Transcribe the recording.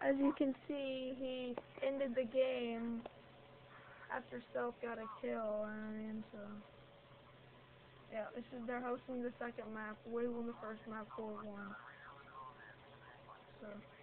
As you can see, he ended the game after Stealth got a kill. I mean, so yeah, they're hosting the second map. We won the first map 4-1. So.